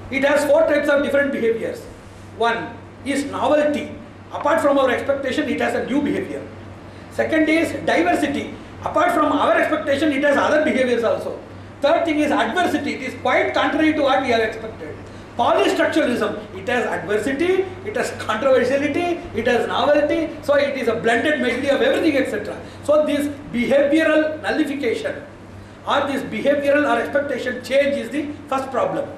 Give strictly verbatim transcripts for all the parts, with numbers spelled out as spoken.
It has four types of different behaviors. One is novelty. Apart from our expectation, it has a new behavior. Second is diversity. Apart from our expectation, it has other behaviors also. Third thing is adversity. It is quite contrary to what we have expected. Polystructuralism. It has adversity, it has controversiality, it has novelty. So it is a blended medley of everything, et cetera. So this behavioral nullification or this behavioral or expectation change is the first problem.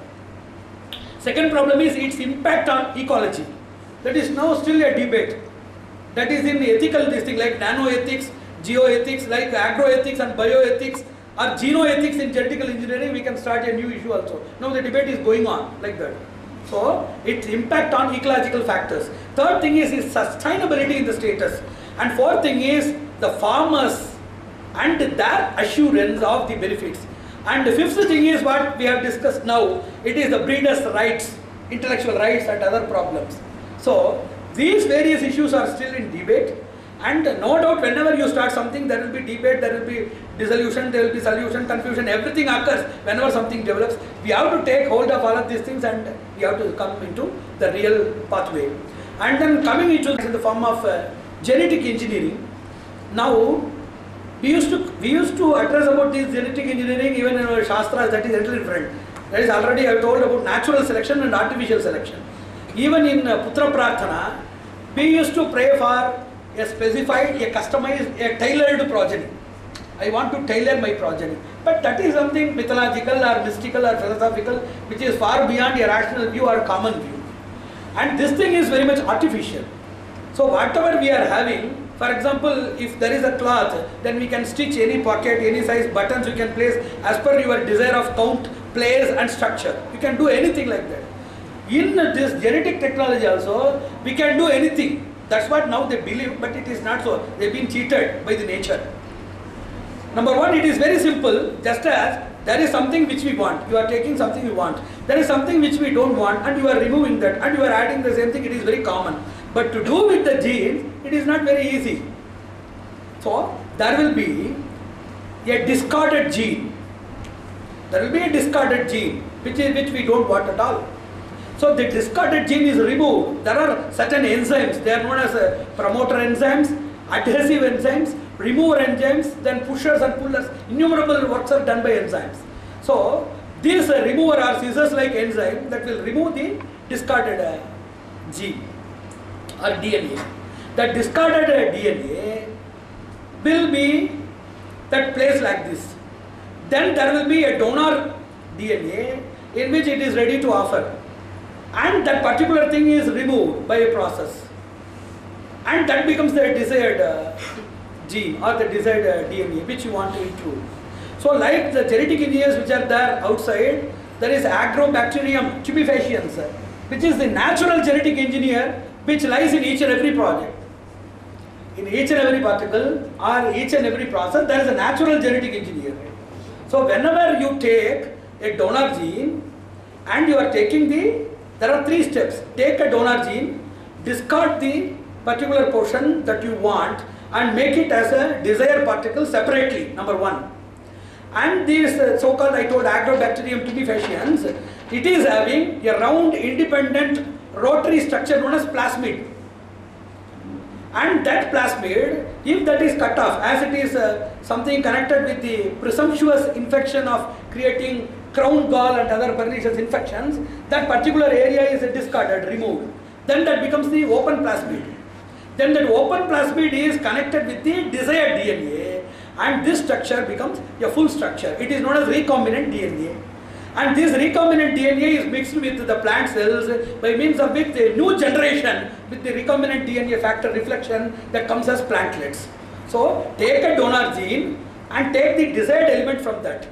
Second problem is its impact on ecology. That is now still a debate. That is in ethical this thing like nanoethics, geoethics, like agroethics and bioethics, or genoethics in genetical engineering. We can start a new issue also. Now the debate is going on like that. So its impact on ecological factors. Third thing is its sustainability in the status. And fourth thing is the farmers and their assurance of the benefits. And the fifth thing is what we have discussed now. It is the breeders' rights, intellectual rights and other problems. So these various issues are still in debate. And no doubt whenever you start something, there will be debate, there will be dissolution, there will be solution, confusion, everything occurs whenever something develops. We have to take hold of all of these things and we have to come into the real pathway. And then coming into in the form of uh, genetic engineering. Now, we used to we used to address about this genetic engineering even in our Shastras, that is entirely different. That is already I have told about natural selection and artificial selection. Even in uh, Putra Prarthana, we used to pray for a specified, a customized, a tailored progeny. I want to tailor my progeny. But that is something mythological or mystical or philosophical which is far beyond a rational view or common view. And this thing is very much artificial. So whatever we are having, for example, if there is a cloth, then we can stitch any pocket, any size buttons you can place as per your desire of count, place and structure. You can do anything like that. In this genetic technology also, we can do anything. That's what now they believe, but it is not so. They've been cheated by the nature. Number one, it is very simple. Just as there is something which we want, you are taking something you want. There is something which we don't want and you are removing that and you are adding the same thing. It is very common. But to do with the genes, it is not very easy. So there will be a discarded gene. There will be a discarded gene which is which we don't want at all. So the discarded gene is removed. There are certain enzymes. They are known as uh, promoter enzymes, adhesive enzymes, remover enzymes, then pushers and pullers. Innumerable works are done by enzymes. So this uh, remover or scissors like enzyme that will remove the discarded uh, gene or D N A. That discarded uh, D N A will be that place like this. Then there will be a donor D N A in which it is ready to offer. And that particular thing is removed by a process. And that becomes the desired uh, gene or the desired uh, D N A which you want to include. So like the genetic engineers which are there outside, there is Agrobacterium tumefaciens, which is the natural genetic engineer which lies in each and every project. In each and every particle or each and every process, there is a natural genetic engineer. So whenever you take a donor gene and you are taking the, there are three steps. Take a donor gene, discard the particular portion that you want and make it as a desired particle separately, number one. And this uh, so-called, I told, Agrobacterium tumefaciens, it is having a round independent rotary structure known as plasmid. And that plasmid, if that is cut off, as it is uh, something connected with the presumptuous infection of creating crown gall and other pernicious infections, that particular area is discarded, removed. Then that becomes the open plasmid. Then that open plasmid is connected with the desired D N A and this structure becomes a full structure. It is known as recombinant D N A. And this recombinant D N A is mixed with the plant cells by means of which the new generation with the recombinant D N A factor reflection that comes as plantlets. So take a donor gene and take the desired element from that.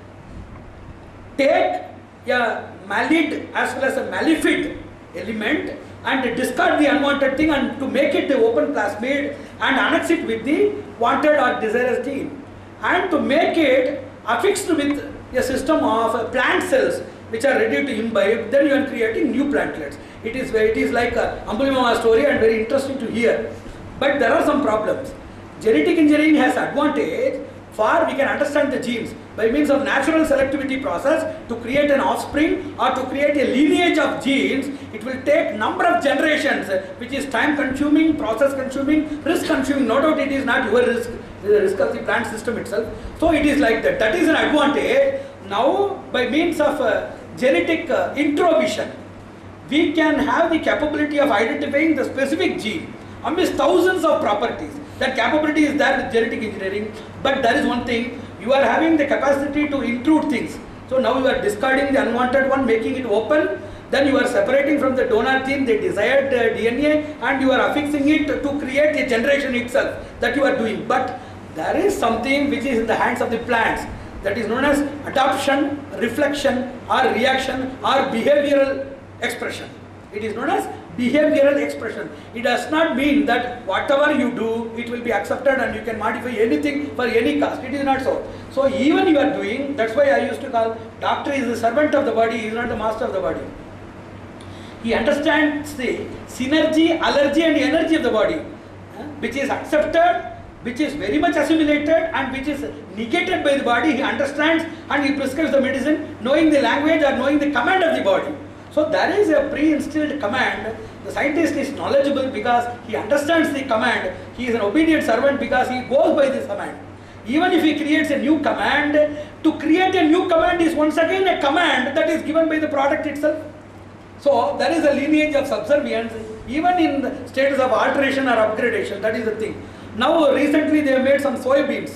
Take a malid as well as a malefid element and discard the unwanted thing and to make it the open plasmid and annex it with the wanted or desirous gene and to make it affixed with a system of plant cells which are ready to imbibe, then you are creating new plantlets. It is, it is like a Ambulima story and very interesting to hear. But there are some problems. Genetic engineering has advantage for we can understand the genes. by means of natural selectivity process to create an offspring or to create a lineage of genes, it will take number of generations, which is time consuming, process consuming, risk consuming. No doubt it is not your risk, it is the risk of the plant system itself. So it is like that. That is an advantage. Now by means of uh, genetic uh, introvision, we can have the capability of identifying the specific gene amidst thousands of properties. That capability is there with genetic engineering, but there is one thing, you are having the capacity to intrude things. So now you are discarding the unwanted one, making it open, then you are separating from the donor gene the desired uh, D N A, and you are affixing it to create a generation itself, that you are doing. But there is something which is in the hands of the plants, that is known as adoption, reflection or reaction or behavioral expression. It is known as behavioral expression. It does not mean that whatever you do, it will be accepted and you can modify anything for any cost. It is not so. So even you are doing, that's why I used to call doctor is the servant of the body, he is not the master of the body. He understands the synergy, allergy and energy of the body, which is accepted, which is very much assimilated and which is negated by the body. He understands and he prescribes the medicine knowing the language or knowing the command of the body. So there is a pre-instilled command. The scientist is knowledgeable because he understands the command. He is an obedient servant because he goes by this command. Even if he creates a new command, to create a new command is once again a command that is given by the product itself. So there is a lineage of subservience even in the status of alteration or upgradation. That is the thing. Now recently they have made some soybeans.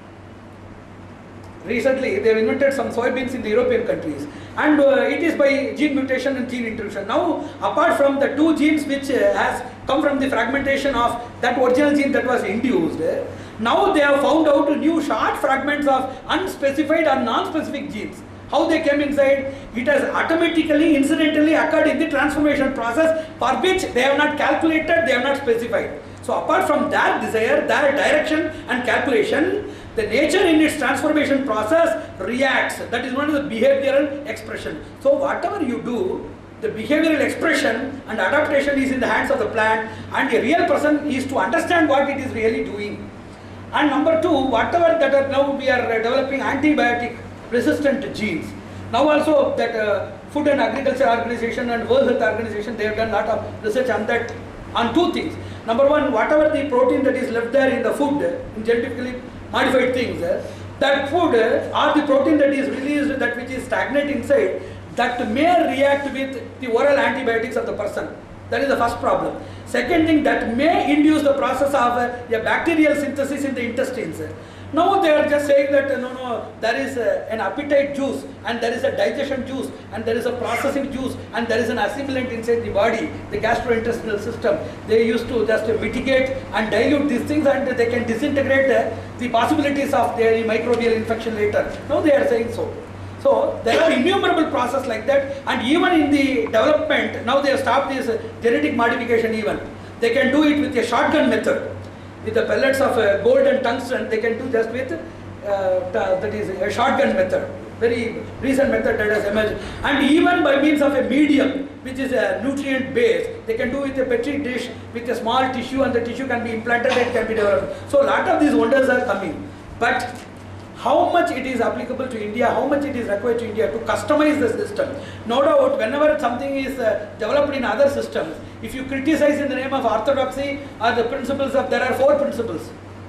Recently they have invented some soybeans in the European countries, and uh, it is by gene mutation and gene intrusion. Now apart from the two genes which uh, has come from the fragmentation of that original gene that was induced, uh, now they have found out new short fragments of unspecified or non-specific genes. How they came inside? It has automatically, incidentally occurred in the transformation process, for which they have not calculated, they have not specified. So apart from that desire, that direction and calculation, the nature in its transformation process reacts. That is known as the behavioral expression. So whatever you do, the behavioral expression and adaptation is in the hands of the plant, and a real person is to understand what it is really doing. And number two, whatever that are now we are developing antibiotic resistant genes. Now also that uh, Food and Agriculture Organization and World Health Organization, they have done a lot of research on that, on two things. Number one, whatever the protein that is left there in the food, in genetically modified things, that food or the protein that is released, that which is stagnant inside, that may react with the oral antibiotics of the person. That is the first problem. Second thing, that may induce the process of a bacterial synthesis in the intestines. Now they are just saying that no, no, there is a, an appetite juice, and there is a digestion juice, and there is a processing juice, and there is an assimilant inside the body, the gastrointestinal system. They used to just mitigate and dilute these things, and they can disintegrate uh, the possibilities of the microbial infection later. Now they are saying so. So there are innumerable processes like that, and even in the development, now they have stopped this uh, genetic modification even. They can do it with a shotgun method. With the pellets of uh, gold and tungsten, they can do just with uh, that is a shotgun method. Very recent method that has emerged. And even by means of a medium, which is a nutrient base, they can do with a petri dish with a small tissue, and the tissue can be implanted and can be developed. So a lot of these wonders are coming. But how much it is applicable to India, how much it is required to India to customize the system. No doubt, whenever something is uh, developed in other systems, if you criticize in the name of orthodoxy or the principles of, there are four principles.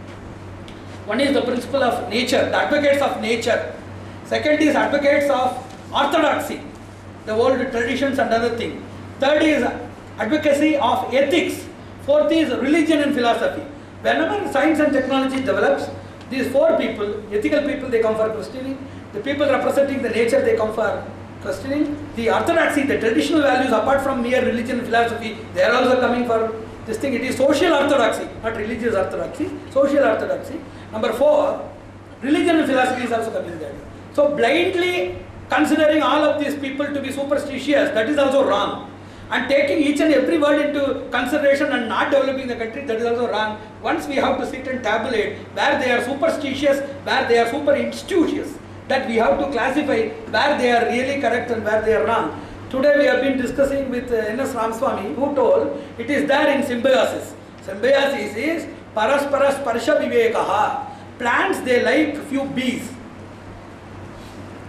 One is the principle of nature, the advocates of nature. Second is advocates of orthodoxy, the old traditions and other thing. Third is advocacy of ethics. Fourth is religion and philosophy. Whenever science and technology develops, these four people, ethical people, they come for questioning. The people representing the nature, they come for questioning. The orthodoxy, the traditional values, apart from mere religion and philosophy, they are also coming for this thing. It is social orthodoxy, not religious orthodoxy, social orthodoxy. Number four, religion and philosophy is also coming there. So blindly considering all of these people to be superstitious, that is also wrong. And taking each and every word into consideration and not developing the country, that is also wrong. Once we have to sit and tabulate where they are superstitious, where they are super institutious, that we have to classify where they are really correct and where they are wrong. Today we have been discussing with uh, N S Ramaswamy, who told it is there in symbiosis. Symbiosis is paraspara sparsha vivekaha. Plants, they like few bees.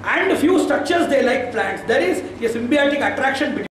and few structures they like plants. There is a symbiotic attraction between